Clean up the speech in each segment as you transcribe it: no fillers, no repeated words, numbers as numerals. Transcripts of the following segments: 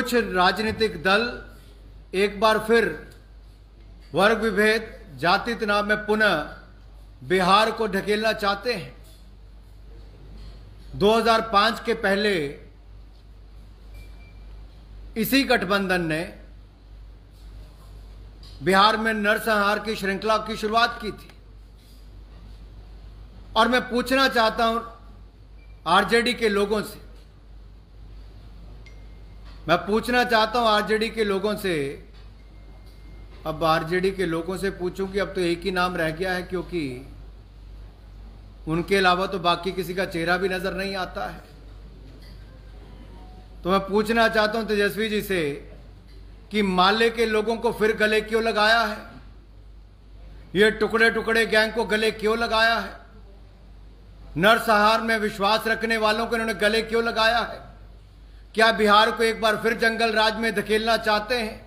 कुछ राजनीतिक दल एक बार फिर वर्ग विभेद, जाति तनाव में पुनः बिहार को ढकेलना चाहते हैं। 2005 के पहले इसी गठबंधन ने बिहार में नरसंहार की श्रृंखला की शुरुआत की थी। और मैं पूछना चाहता हूं आरजेडी के लोगों से, अब आरजेडी के लोगों से पूछूं कि अब तो एक ही नाम रह गया है, क्योंकि उनके अलावा तो बाकी किसी का चेहरा भी नजर नहीं आता है। तो मैं पूछना चाहता हूं तेजस्वी जी से कि माले के लोगों को फिर गले क्यों लगाया है? ये टुकड़े टुकड़े गैंग को गले क्यों लगाया है? नरसंहार में विश्वास रखने वालों को इन्होंने गले क्यों लगाया है? क्या बिहार को एक बार फिर जंगल राज में धकेलना चाहते हैं?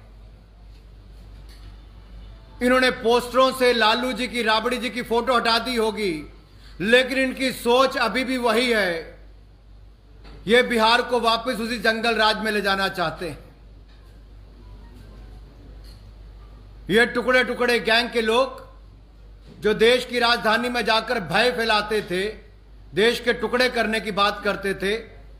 इन्होंने पोस्टरों से लालू जी की, राबड़ी जी की फोटो हटा दी होगी, लेकिन इनकी सोच अभी भी वही है। ये बिहार को वापस उसी जंगल राज में ले जाना चाहते हैं। ये टुकड़े टुकड़े गैंग के लोग जो देश की राजधानी में जाकर भय फैलाते थे, देश के टुकड़े करने की बात करते थे,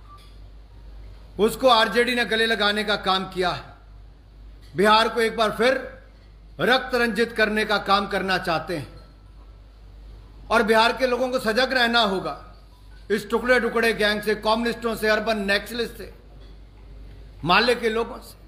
उसको आरजेडी ने गले लगाने का काम किया है। बिहार को एक बार फिर रक्त रंजित करने का काम करना चाहते हैं। और बिहार के लोगों को सजग रहना होगा इस टुकड़े टुकड़े गैंग से, कम्युनिस्टों से, अर्बन नक्सलिस्ट से, माले के लोगों से।